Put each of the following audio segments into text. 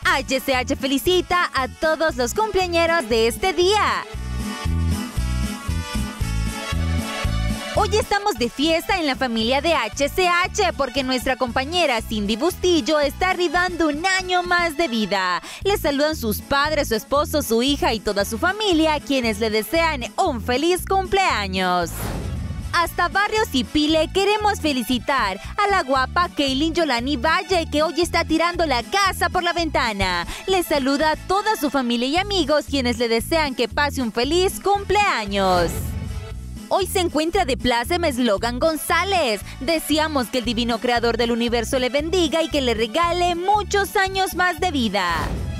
HCH felicita a todos los cumpleañeros de este día. Hoy estamos de fiesta en la familia de HCH porque nuestra compañera Cindy Bustillo está arribando un año más de vida. Le saludan sus padres, su esposo, su hija y toda su familia, quienes le desean un feliz cumpleaños. Hasta Barrios y Pile queremos felicitar a la guapa Kaylin Yolani Valle, que hoy está tirando la casa por la ventana. Le saluda a toda su familia y amigos, quienes le desean que pase un feliz cumpleaños. Hoy se encuentra de pláceme Logan González. Deseamos que el divino creador del universo le bendiga y que le regale muchos años más de vida.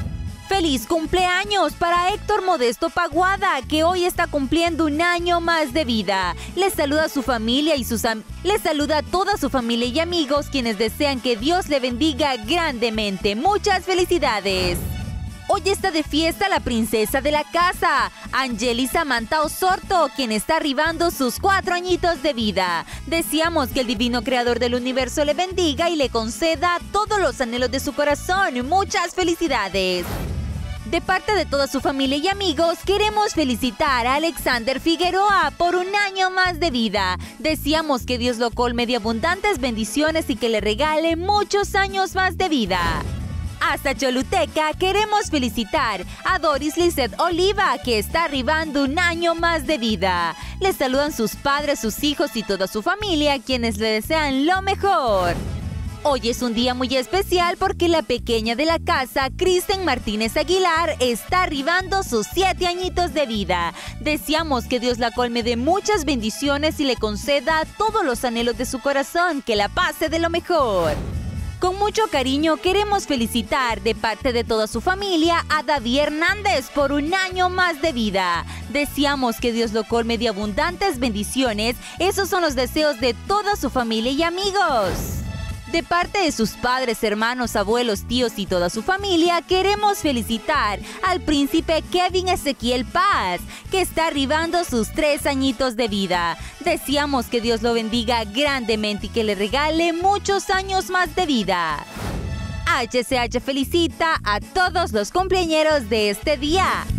¡Feliz cumpleaños para Héctor Modesto Paguada, que hoy está cumpliendo un año más de vida! Les saluda a su familia y les saluda a toda su familia y amigos, quienes desean que Dios le bendiga grandemente. ¡Muchas felicidades! Hoy está de fiesta la princesa de la casa, Angeli Samantha Osorto, quien está arribando sus 4 añitos de vida. Deseamos que el divino creador del universo le bendiga y le conceda todos los anhelos de su corazón. ¡Muchas felicidades! De parte de toda su familia y amigos, queremos felicitar a Alexander Figueroa por un año más de vida. Deseamos que Dios lo colme de abundantes bendiciones y que le regale muchos años más de vida. Hasta Choluteca queremos felicitar a Doris Lizeth Oliva, que está arribando un año más de vida. Les saludan sus padres, sus hijos y toda su familia, quienes le desean lo mejor. Hoy es un día muy especial porque la pequeña de la casa, Kristen Martínez Aguilar, está arribando sus 7 añitos de vida. Deseamos que Dios la colme de muchas bendiciones y le conceda todos los anhelos de su corazón, que la pase de lo mejor. Con mucho cariño queremos felicitar de parte de toda su familia a David Hernández por un año más de vida. Deseamos que Dios lo colme de abundantes bendiciones. Esos son los deseos de toda su familia y amigos. De parte de sus padres, hermanos, abuelos, tíos y toda su familia, queremos felicitar al príncipe Kevin Ezequiel Paz, que está arribando sus 3 añitos de vida. Deseamos que Dios lo bendiga grandemente y que le regale muchos años más de vida. HCH felicita a todos los cumpleañeros de este día.